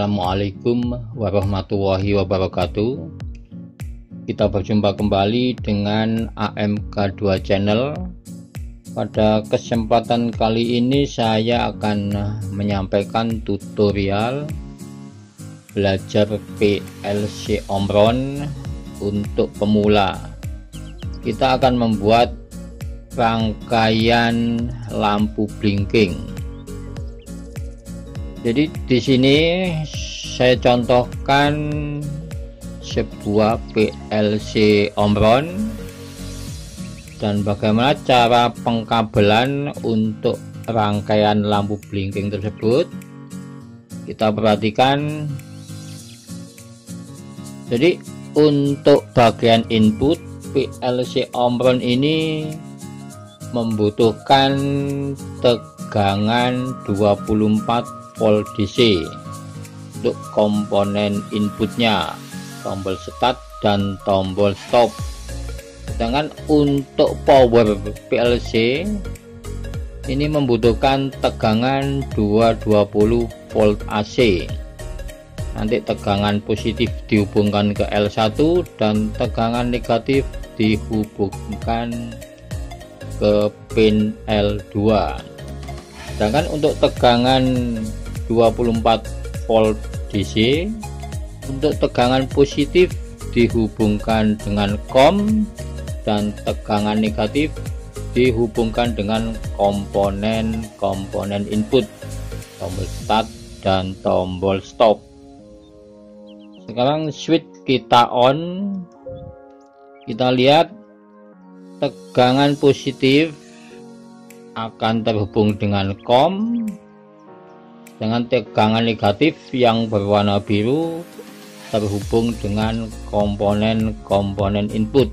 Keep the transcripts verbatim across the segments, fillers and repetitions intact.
Assalamualaikum warahmatullahi wabarakatuh. Kita berjumpa kembali dengan A M K dua Channel. Pada kesempatan kali ini saya akan menyampaikan tutorial belajar P L C Omron untuk pemula. Kita akan membuat rangkaian lampu blinking. Jadi di sini saya contohkan sebuah P L C Omron dan bagaimana cara pengkabelan untuk rangkaian lampu blinking tersebut. Kita perhatikan. Jadi untuk bagian input P L C Omron ini membutuhkan tegangan dua puluh empat volt D C untuk komponen inputnya, tombol start dan tombol stop. Sedangkan untuk power P L C ini membutuhkan tegangan dua ratus dua puluh volt A C. Nanti tegangan positif dihubungkan ke L satu dan tegangan negatif dihubungkan ke pin L dua. Sedangkan untuk tegangan dua puluh empat volt D C, untuk tegangan positif dihubungkan dengan COM dan tegangan negatif dihubungkan dengan komponen-komponen input, tombol start dan tombol stop. Sekarang switch kita on, kita lihat tegangan positif akan terhubung dengan COM, dengan tegangan negatif yang berwarna biru terhubung dengan komponen-komponen input.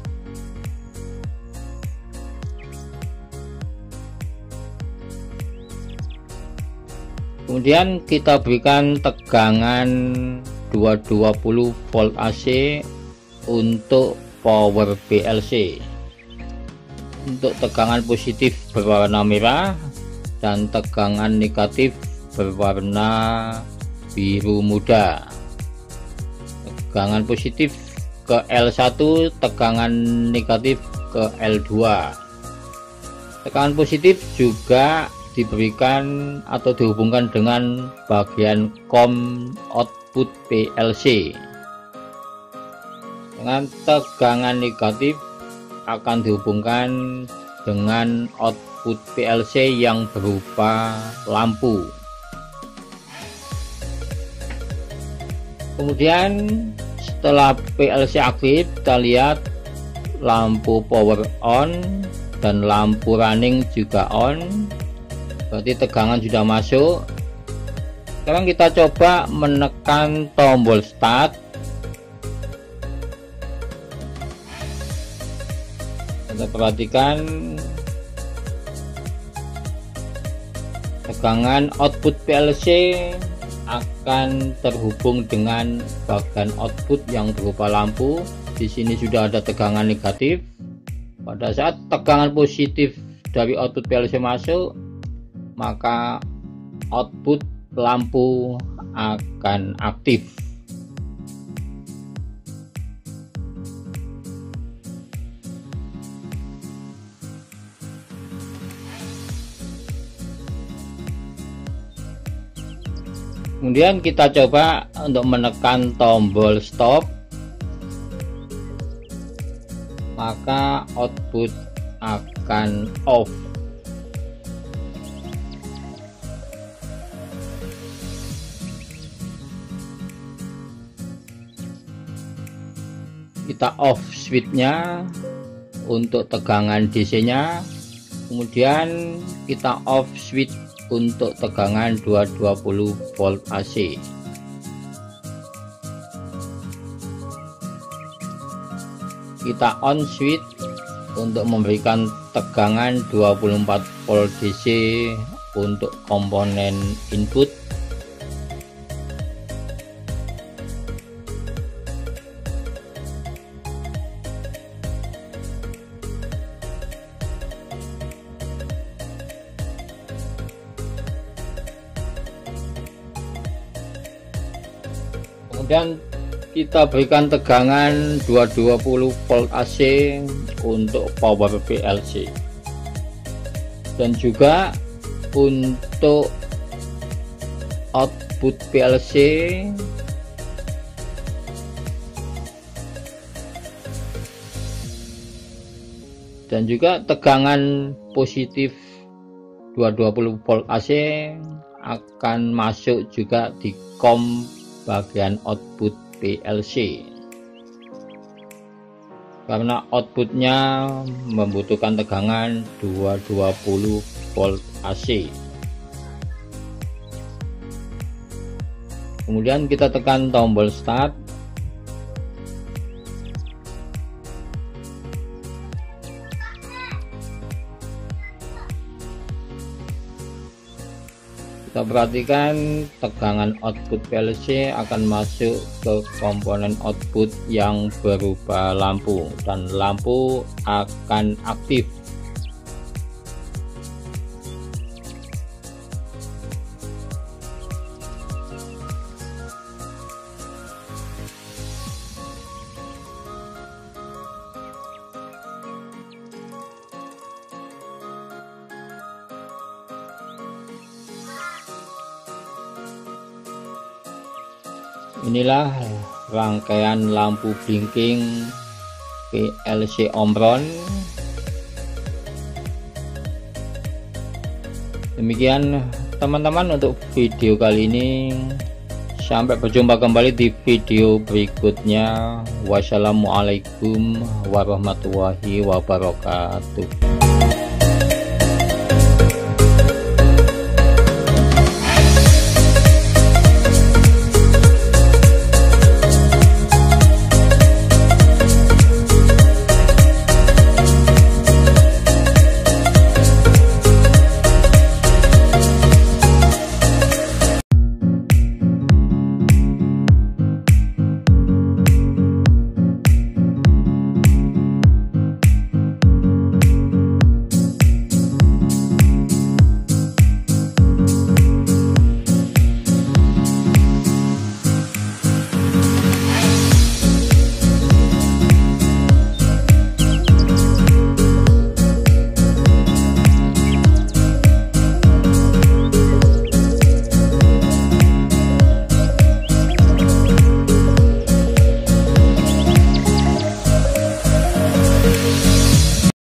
Kemudian kita berikan tegangan dua ratus dua puluh volt A C untuk power P L C. Untuk tegangan positif berwarna merah dan tegangan negatif berwarna biru muda. Tegangan positif ke L satu, tegangan negatif ke L dua. Tegangan positif juga diberikan atau dihubungkan dengan bagian COM output P L C. Dengan tegangan negatif akan dihubungkan dengan output P L C yang berupa lampu. Kemudian setelah P L C aktif, kita lihat lampu power on dan lampu running juga on, berarti tegangan sudah masuk. Sekarang kita coba menekan tombol start. Kita perhatikan tegangan output P L C akan terhubung dengan bagian output yang berupa lampu. Di sini sudah ada tegangan negatif. Pada saat tegangan positif dari output P L C masuk, maka output lampu akan aktif. Kemudian kita coba untuk menekan tombol stop, maka output akan off. Kita off switchnya untuk tegangan D C nya, kemudian kita off switch untuk tegangan dua ratus dua puluh volt A C. Kita on switch untuk memberikan tegangan dua puluh empat volt D C untuk komponen input. Kemudian kita berikan tegangan dua ratus dua puluh volt A C untuk power P L C, dan juga untuk output P L C dan juga tegangan positif dua ratus dua puluh volt A C akan masuk juga di kom bagian output P L C, karena outputnya membutuhkan tegangan dua ratus dua puluh volt A C. Kemudian kita tekan tombol start. Kita perhatikan tegangan output P L C akan masuk ke komponen output yang berupa lampu, dan lampu akan aktif. Inilah rangkaian lampu blinking P L C Omron. Demikian teman-teman untuk video kali ini. Sampai berjumpa kembali di video berikutnya. Wassalamualaikum warahmatullahi wabarakatuh.